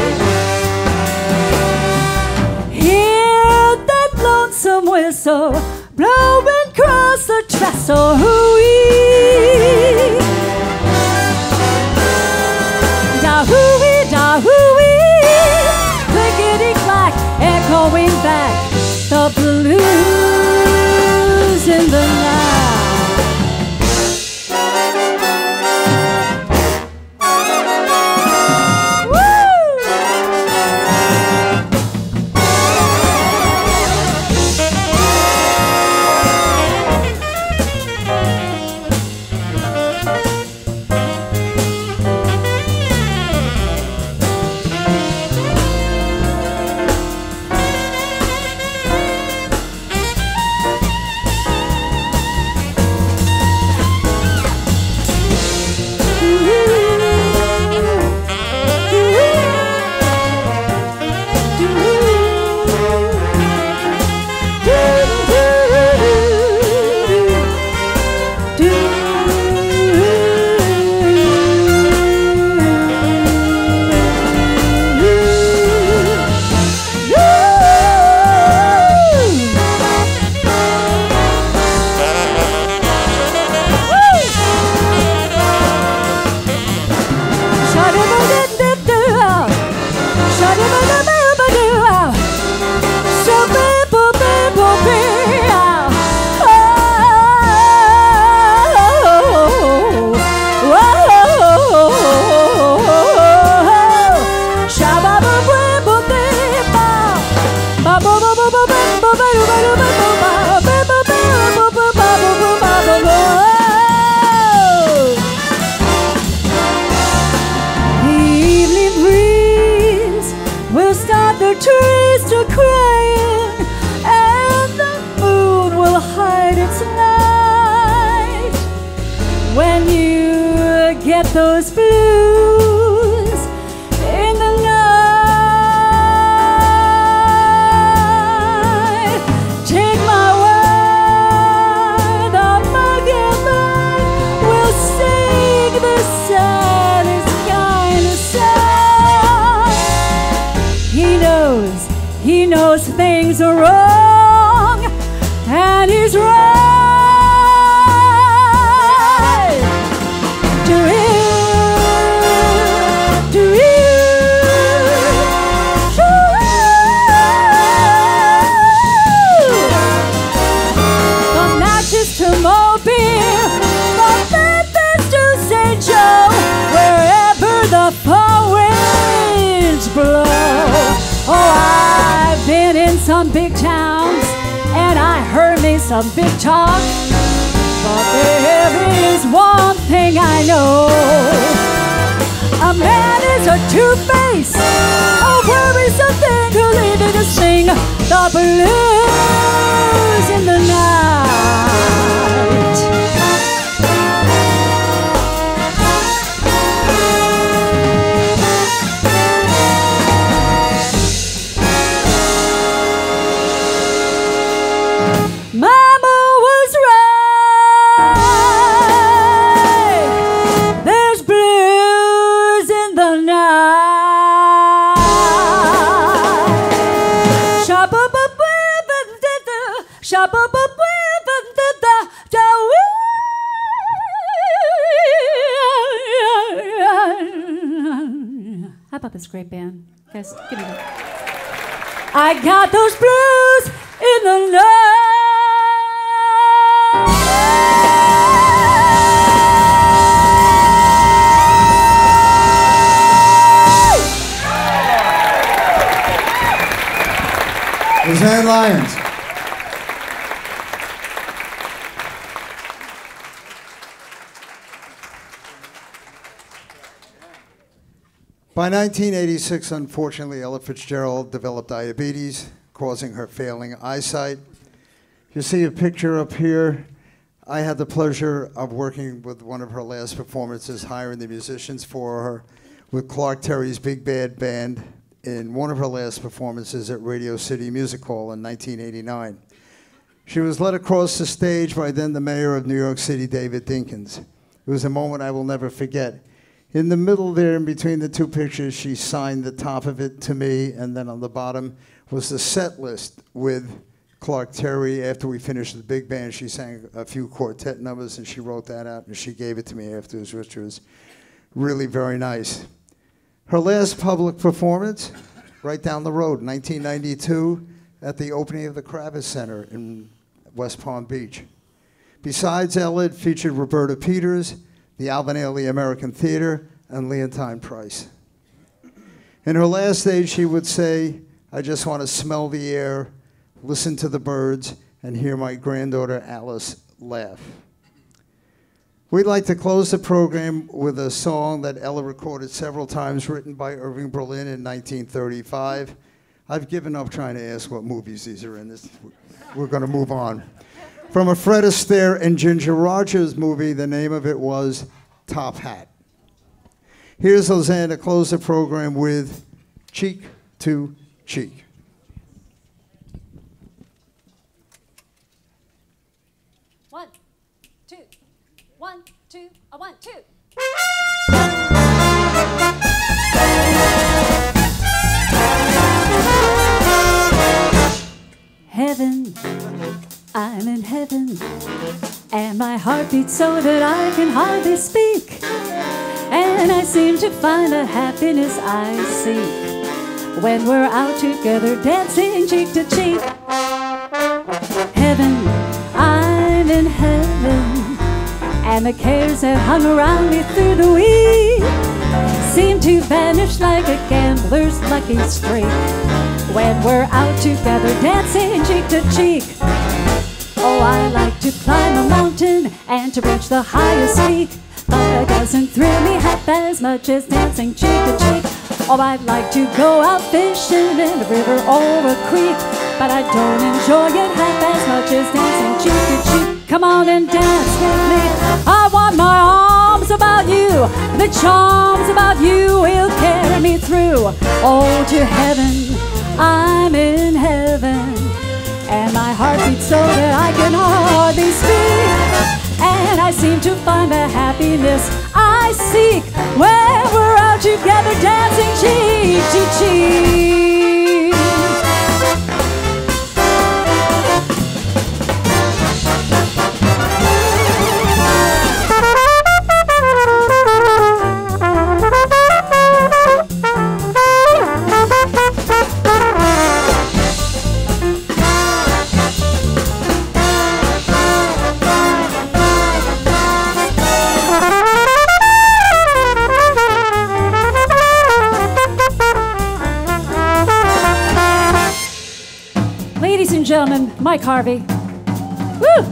Hear that lonesome whistle blowing across the trestle, hooey. Da hooey, da hooey, clickety clack, echoing back the blues in the night. Those blues in the night. Take my word, the monkey man will sing the saddest kind of song. He knows things are wrong, and he's right. Some big towns, and I heard me some big talk, but there is one thing I know. A man is a two-face, a worrisome thing who'll leave you to sing the blues in the night. Mama was right. How about this great band? Guys, give me that. I got those blues in the night. Roseanne Lyons. By 1986, unfortunately, Ella Fitzgerald developed diabetes, causing her failing eyesight. You see a picture up here. I had the pleasure of working with one of her last performances, hiring the musicians for her, with Clark Terry's Big Bad Band in one of her last performances at Radio City Music Hall in 1989. She was led across the stage by then the mayor of New York City, David Dinkins. It was a moment I will never forget. In the middle there, in between the two pictures, she signed the top of it to me, and then on the bottom was the set list with Clark Terry. After we finished the big band, she sang a few quartet numbers, and she wrote that out, and she gave it to me afterwards, which was really very nice. Her last public performance, right down the road, 1992, at the opening of the Kravis Center in West Palm Beach. Besides Ella, it featured Roberta Peters, the Alvin Ailey American Theater, and Leontine Price. In her last days, she would say, I just want to smell the air, listen to the birds, and hear my granddaughter Alice laugh. We'd like to close the program with a song that Ella recorded several times, written by Irving Berlin in 1935. I've given up trying to ask what movies these are in. We're going to move on. From a Fred Astaire and Ginger Rogers movie, the name of it was Top Hat. Here's Roseanne to close the program with Cheek to Cheek. One, two, 1, 2, 1, 2. Heaven, I'm in heaven, and my heart beats so that I can hardly speak, and I seem to find the happiness I seek when we're out together dancing cheek to cheek. Heaven, I'm in heaven, and the cares that hung around me through the week seem to vanish like a gambler's lucky streak when we're out together dancing cheek to cheek. Oh, I like to climb a mountain and to reach the highest peak, but it doesn't thrill me half as much as dancing cheek to cheek. Oh, I'd like to go out fishing in a river or a creek, but I don't enjoy it half as much as dancing cheek to cheek. Come on and dance with me. I want my arms about you. The charms about you will carry me through. Oh, to heaven, I'm in heaven, and my heart beats so that I can hardly speak, and I seem to find the happiness I seek when we're out together dancing cheek to cheek. Gentlemen, Mike Harvey. Woo!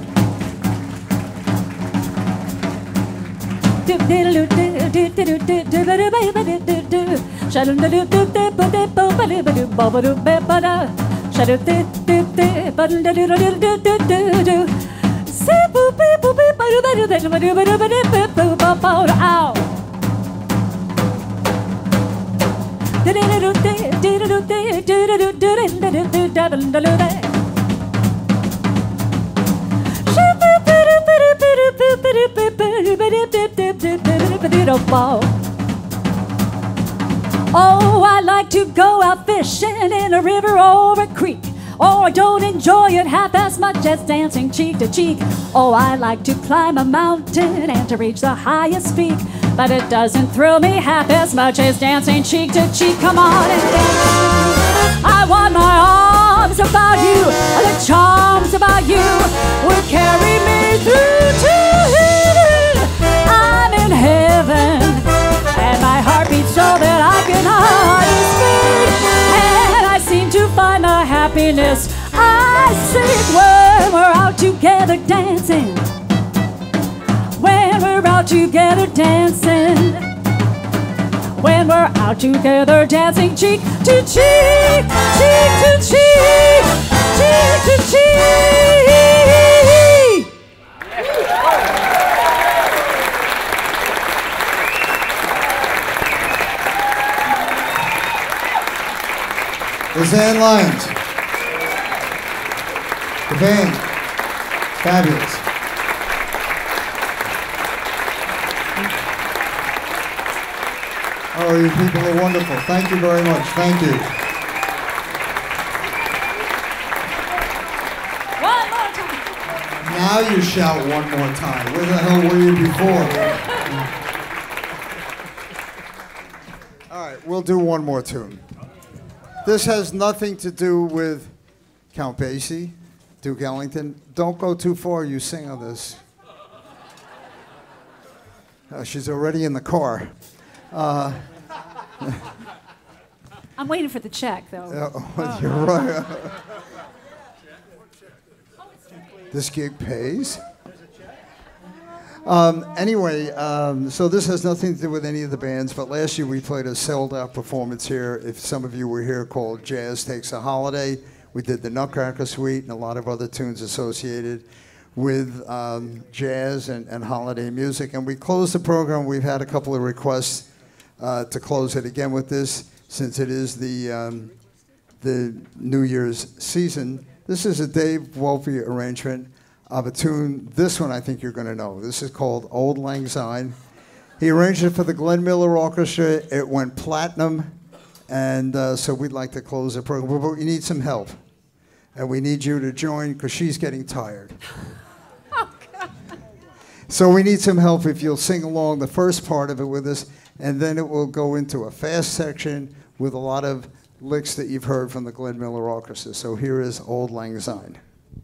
Oh, I like to go out fishing in a river or a creek, Oh, I don't enjoy it half as much as dancing cheek to cheek. Oh, I like to climb a mountain and to reach the highest peak, but it doesn't thrill me half as much as dancing cheek to cheek. Come on and dance. I want my arms about you, the charms about you will carry me through to heaven. I'm in heaven, and my heart beats so that I can hardly speak. And I seem to find the happiness I seek when we're out together dancing. When we're out together dancing. When we're out together dancing cheek to cheek, cheek to cheek, cheek to cheek. Roseanne Lyons. The band. Fabulous. Oh, you people are wonderful. Thank you very much. Thank you. One more time. Now you shout one more time. Where the hell were you before? All right, we'll do one more tune. This has nothing to do with Count Basie, Duke Ellington. Don't go too far, you sing on this. She's already in the car. I'm waiting for the check, though. You're right. This gig pays. Anyway, so this has nothing to do with any of the bands, but last year we played a sold-out performance here. If some of you were here, called Jazz Takes a Holiday. We did the Nutcracker Suite and a lot of other tunes associated with jazz and holiday music. And we closed the program. We've had a couple of requests to close it again with this, since it is the New Year's season. This is a Dave Wolpe arrangement of a tune. This one I think you're going to know. This is called Auld Lang Syne. He arranged it for the Glenn Miller Orchestra. It went platinum, and so we'd like to close the program. But we need some help, and we need you to join because she's getting tired. So we need some help if you'll sing along the first part of it with us, and then it will go into a fast section with a lot of licks that you've heard from the Glenn Miller Orchestra. So here is Auld Lang Syne.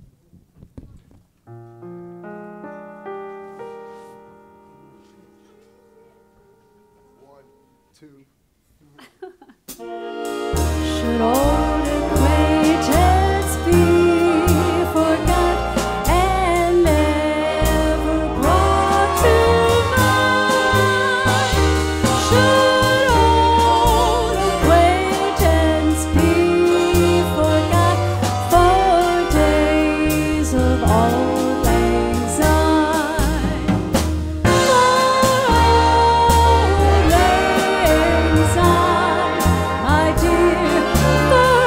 Should old acquaintance be forgot and never brought to mind? Should old acquaintance be forgot for days of auld lang syne? For auld lang syne, my dear, for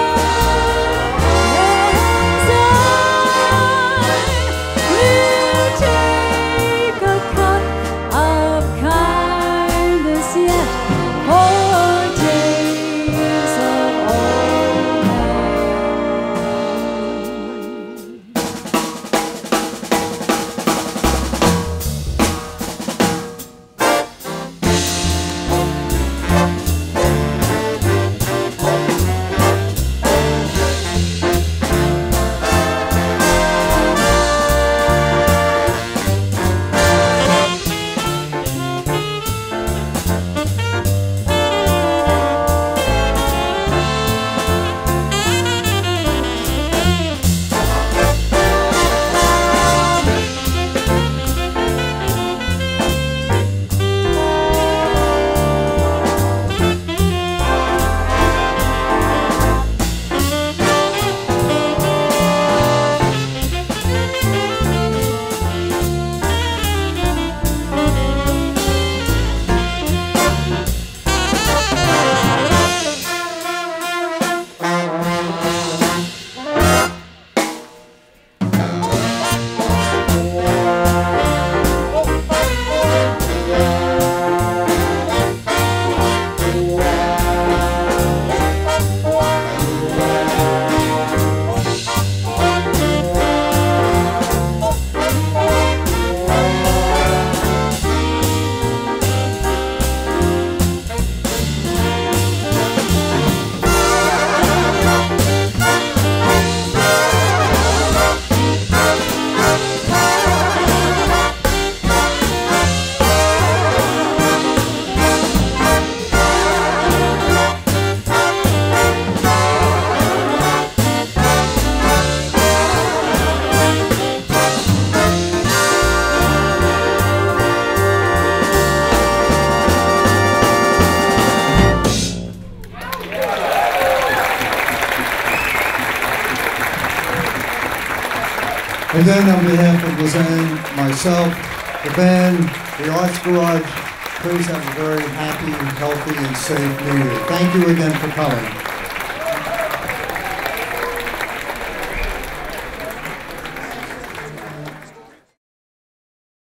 auld lang syne, we'll take a cup of kindness yet for days of old lang. again, on behalf of Lisanne, myself, the band, the Arts Garage, please have a very happy, healthy, and safe New Year. Thank you again for coming.